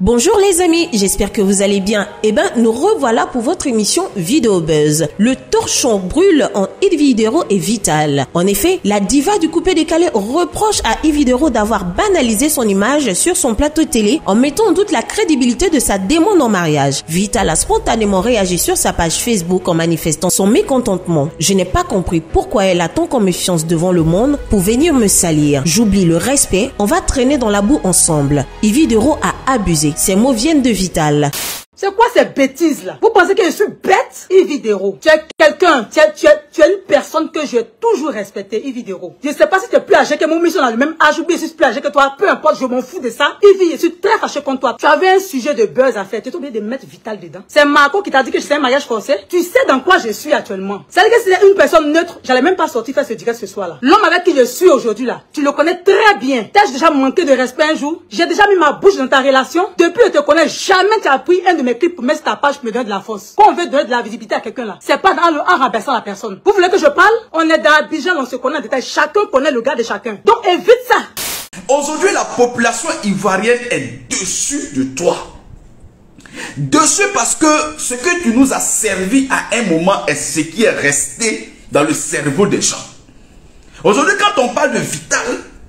Bonjour les amis, j'espère que vous allez bien. Nous revoilà pour votre émission Vidéo Buzz. Le torchon brûle en Yves Videro et Vital. En effet, la diva du coupé-décalé reproche à Yves Videro d'avoir banalisé son image sur son plateau télé en mettant en doute la crédibilité de sa demande en mariage. Vital a spontanément réagi sur sa page Facebook en manifestant son mécontentement. Je n'ai pas compris pourquoi elle a tant confiance devant le monde pour venir me salir. J'oublie le respect, on va traîner dans la boue ensemble. Yves Videro a abusé. Ces mots viennent de Vital. C'est quoi ces bêtises-là? Vous pensez que je suis bête? Yves Videro, tu es quelqu'un, tu es une personne que j'ai toujours respectée, Yves Videro. Je ne sais pas si tu es plus âgé que mon mission dans le même âge ou bien je suis plus âgé que toi, peu importe, je m'en fous de ça. Yves, je suis très fâché contre toi. Tu avais un sujet de buzz à faire, tu es obligé de mettre Vital dedans. C'est Marco qui t'a dit que c'est un mariage forcé. Tu sais dans quoi je suis actuellement. C'est-à-dire que si c'était une personne neutre, j'allais même pas sortir faire ce direct ce soir-là. L'homme avec qui je suis aujourd'hui là, tu le connais très bien. T'as déjà manqué de respect un jour? J'ai déjà mis ma bouche dans ta relation. Depuis que je te connais, jamais tu as pris un de mes clips pour mettre sur ta page pour me donner de la force. Quand on veut donner de la visibilité à quelqu'un là, c'est pas en rabaissant la personne. Vous voulez que je parle? On est dans Abidjan, on se connaît en détail. Chacun connaît le gars de chacun. Donc évite ça. Aujourd'hui, la population ivoirienne est dessus de toi. Dessus parce que ce que tu nous as servi à un moment est ce qui est resté dans le cerveau des gens. Aujourd'hui, quand on parle de Vital,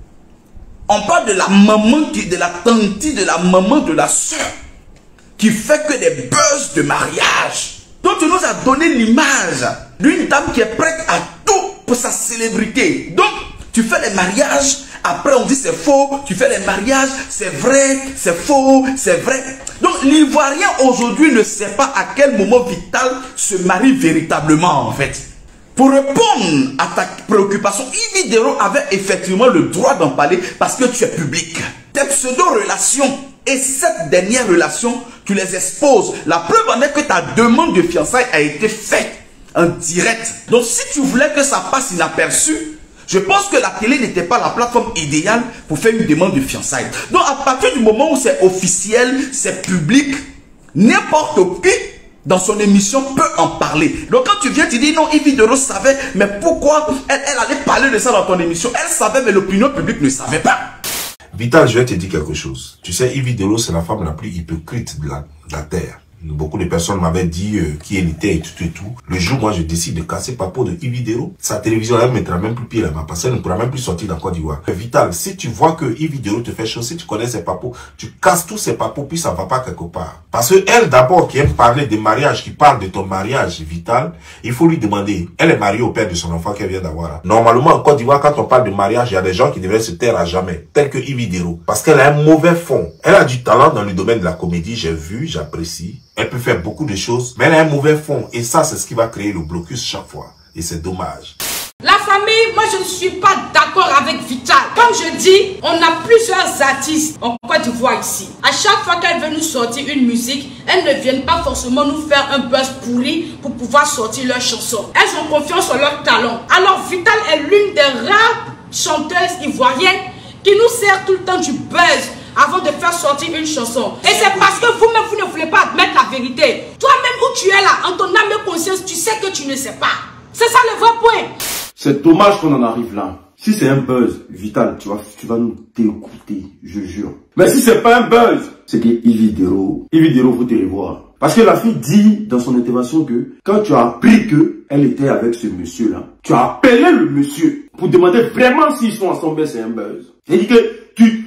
on parle de la maman, de la tante, de la maman, de la soeur, qui fait que des buzz de mariage. Donc tu nous as donné l'image d'une dame qui est prête à tout pour sa célébrité. Donc tu fais les mariages, après on dit c'est faux, tu fais les mariages, c'est vrai, c'est faux, c'est vrai. Donc l'Ivoirien aujourd'hui ne sait pas à quel moment Vital se marie véritablement en fait. Pour répondre à ta préoccupation, Yves Videro avait effectivement le droit d'en parler parce que tu es public. Tes pseudo-relations et cette dernière relation, tu les exposes. La preuve en est que ta demande de fiançailles a été faite en direct. Donc si tu voulais que ça passe inaperçu, je pense que la télé n'était pas la plateforme idéale pour faire une demande de fiançailles. Donc à partir du moment où c'est officiel, c'est public, n'importe qui dans son émission peut en parler. Donc quand tu viens, tu dis non, Yves Videro savait, mais pourquoi elle allait parler de ça dans ton émission? Elle savait, mais l'opinion publique ne savait pas. Vital, je vais te dire quelque chose. Tu sais, Yves Videro, c'est la femme la plus hypocrite de la terre. Beaucoup de personnes m'avaient dit qui elle était et tout et tout. Le jour où moi je décide de casser Papo de Yves Videro, sa télévision elle ne mettra même plus pied là-bas parce qu'elle ne pourra même plus sortir dans Côte d'Ivoire. Vital, si tu vois que Yves Videro te fait chaud, si tu connais ses papos, tu casses tous ses papos puis ça va pas quelque part. Parce que elle d'abord qui aime parler de mariage, qui parle de ton mariage, Vital, il faut lui demander. Elle est mariée au père de son enfant qu'elle vient d'avoir. Normalement en Côte d'Ivoire, quand on parle de mariage, il y a des gens qui devraient se taire à jamais, tel que Yves Videro. Parce qu'elle a un mauvais fond. Elle a du talent dans le domaine de la comédie, j'ai vu, j'apprécie. Elle peut faire beaucoup de choses, mais elle a un mauvais fond. Et ça, c'est ce qui va créer le blocus chaque fois. Et c'est dommage. La famille, moi je ne suis pas d'accord avec Vital. Comme je dis, on a plusieurs artistes en Côte d'Ivoire ici. À chaque fois qu'elle veut nous sortir une musique, elles ne viennent pas forcément nous faire un buzz pourri pour pouvoir sortir leurs chansons. Elles ont confiance en leur talent. Alors Vital est l'une des rares chanteuses ivoiriennes qui nous sert tout le temps du buzz avant de faire sortir une chanson. Et c'est parce que vous-même, vous ne voulez pas admettre la vérité. Toi-même où tu es là, en ton âme et conscience, tu sais que tu ne sais pas. C'est ça le vrai point. C'est dommage qu'on en arrive là. Si c'est un buzz, Vital, tu vas nous t'écouter, je jure. Mais si c'est pas un buzz, c'est que Yves Videro, vous te revoir. Parce que la fille dit dans son intervention que quand tu as appris qu'elle était avec ce monsieur-là, tu as appelé le monsieur pour demander vraiment s'ils sont ensemble, c'est un buzz. C'est-à-dire que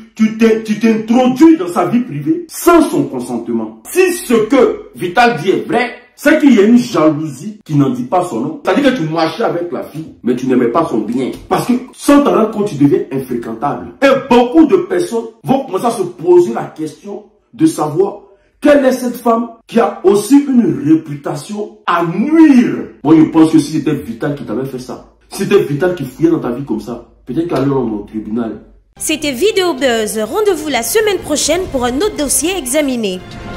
tu t'introduis dans sa vie privée sans son consentement. Si ce que Vital dit est vrai, c'est qu'il y a une jalousie qui n'en dit pas son nom. C'est-à-dire que tu marchais avec la fille, mais tu n'aimais pas son bien. Parce que sans t'en rendre compte, tu deviens infréquentable. Et beaucoup de personnes vont commencer à se poser la question de savoir quelle est cette femme qui a aussi une réputation à nuire. Moi, je pense que si c'était Vital qui t'avait fait ça, si c'était Vital qui fouillait dans ta vie comme ça, peut-être qu'elle allait au tribunal. C'était Vidéo Buzz. Rendez-vous la semaine prochaine pour un autre dossier examiné.